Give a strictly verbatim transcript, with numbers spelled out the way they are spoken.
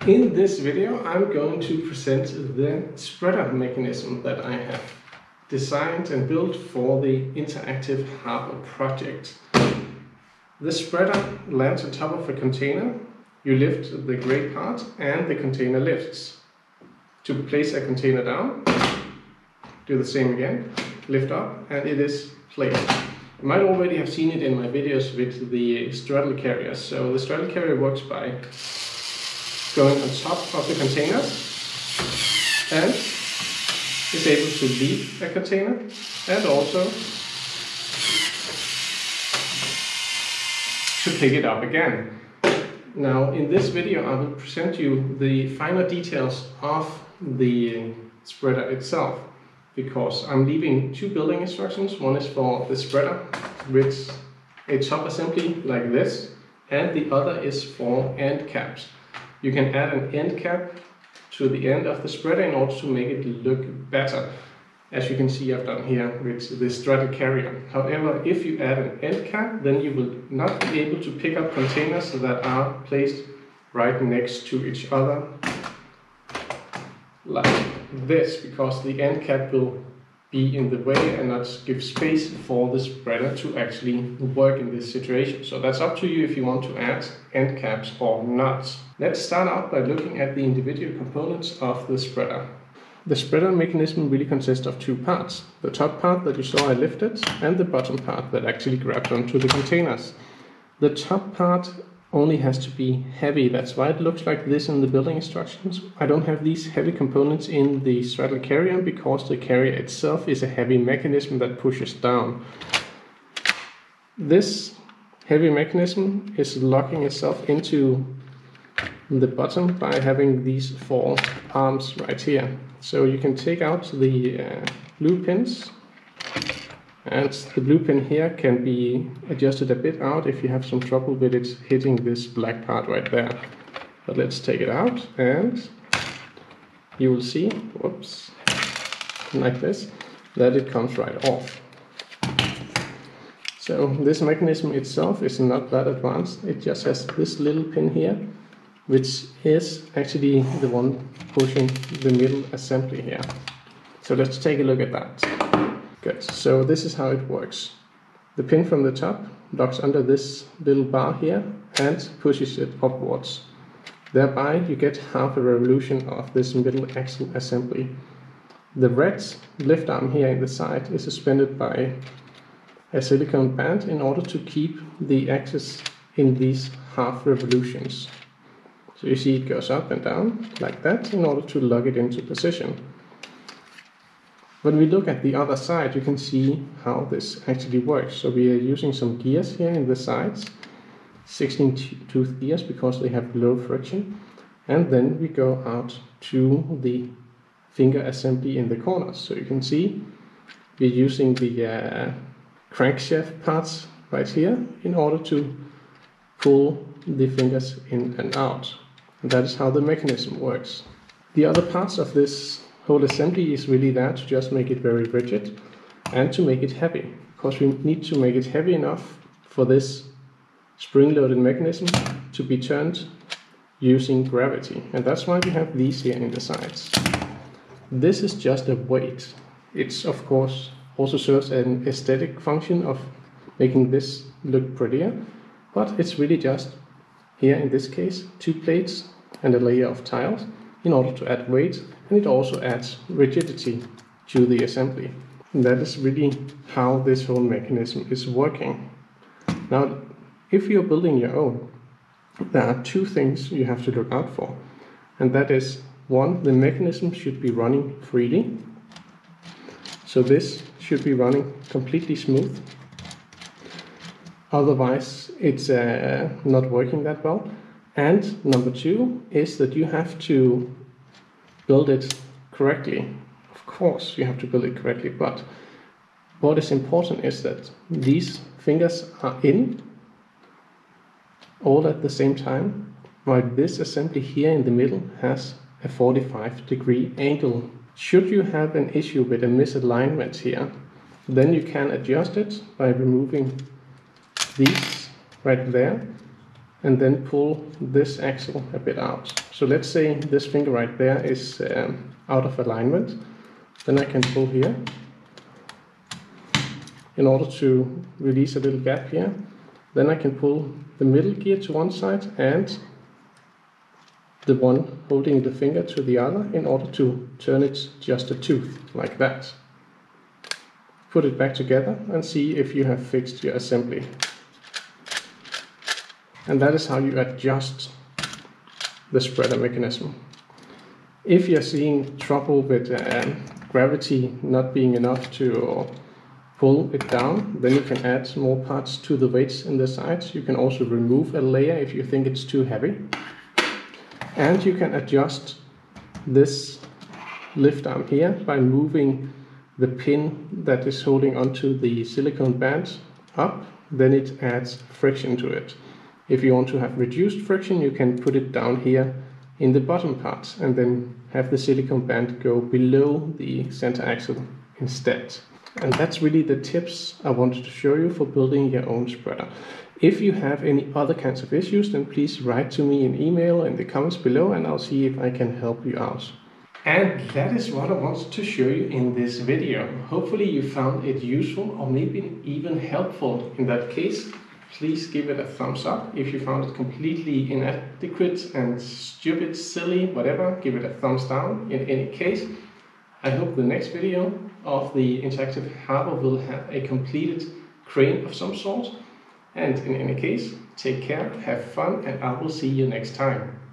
In this video, I'm going to present the spreader mechanism that I have designed and built for the interactive harbor project. The spreader lands on top of a container. You lift the gray part and the container lifts. To place a container down, do the same again, lift up, and it is placed. You might already have seen it in my videos with the straddle carrier. So the straddle carrier works by going on top of the container and is able to leave a container and also to pick it up again. Now in this video I will present you the finer details of the spreader itself, because I'm leaving two building instructions. One is for the spreader with a top assembly like this, and the other is for end caps. You can add an end cap to the end of the spreader in order to make it look better, as you can see I've done here with the straddle carrier. However, if you add an end cap, then you will not be able to pick up containers that are placed right next to each other like this, because the end cap will be in the way and not give space for the spreader to actually work in this situation. So that's up to you if you want to add end caps or not. Let's start out by looking at the individual components of the spreader. The spreader mechanism really consists of two parts. The top part that you saw I lifted, and the bottom part that actually grabbed onto the containers. The top part only has to be heavy. That's why it looks like this in the building instructions. I don't have these heavy components in the straddle carrier because the carrier itself is a heavy mechanism that pushes down. This heavy mechanism is locking itself into the bottom by having these four arms right here. So you can take out the uh, blue pins, and the blue pin here can be adjusted a bit out if you have some trouble with it hitting this black part right there. But let's take it out and you will see, whoops, like this, that it comes right off. So this mechanism itself is not that advanced. It just has this little pin here, which is actually the one pushing the middle assembly here. So let's take a look at that. Good. So this is how it works. The pin from the top locks under this little bar here and pushes it upwards. Thereby you get half a revolution of this middle axle assembly. The red lift arm here in the side is suspended by a silicone band in order to keep the axis in these half revolutions. So you see it goes up and down like that in order to lock it into position. When we look at the other side, you can see how this actually works. So we are using some gears here in the sides, sixteen tooth gears because they have low friction. And then we go out to the finger assembly in the corners. So you can see we're using the uh, crankshaft parts right here in order to pull the fingers in and out. And that is how the mechanism works. The other parts of this whole assembly is really there to just make it very rigid and to make it heavy, because we need to make it heavy enough for this spring-loaded mechanism to be turned using gravity, and that's why we have these here in the sides. This is just a weight. It's of course also serves an aesthetic function of making this look prettier, but it's really just, here in this case, two plates and a layer of tiles in order to add weight, and it also adds rigidity to the assembly. And that is really how this whole mechanism is working. Now, if you're building your own, there are two things you have to look out for. And that is, one, the mechanism should be running freely. So this should be running completely smooth. Otherwise, it's uh, not working that well. And number two is that you have to build it correctly. Of course, you have to build it correctly, but what is important is that these fingers are in all at the same time, while this assembly here in the middle has a forty-five degree angle. Should you have an issue with a misalignment here, then you can adjust it by removing these right there and then pull this axle a bit out. So let's say this finger right there is um, out of alignment. Then I can pull here in order to release a little gap here. Then I can pull the middle gear to one side and the one holding the finger to the other in order to turn it just a tooth, like that. Put it back together and see if you have fixed your assembly. And that is how you adjust the spreader mechanism. If you're seeing trouble with uh, gravity not being enough to pull it down, then you can add more parts to the weights in the sides. You can also remove a layer if you think it's too heavy. And you can adjust this lift arm here by moving the pin that is holding onto the silicone band up. Then it adds friction to it. If you want to have reduced friction, you can put it down here in the bottom part and then have the silicone band go below the center axle instead. And that's really the tips I wanted to show you for building your own spreader. If you have any other kinds of issues, then please write to me in email in the comments below and I'll see if I can help you out. And that is what I wanted to show you in this video. Hopefully you found it useful or maybe even helpful. In that case, please give it a thumbs up. If you found it completely inadequate and stupid, silly, whatever, give it a thumbs down. In any case, I hope the next video of the interactive harbor will have a completed crane of some sort. And in any case, take care, have fun, and I will see you next time.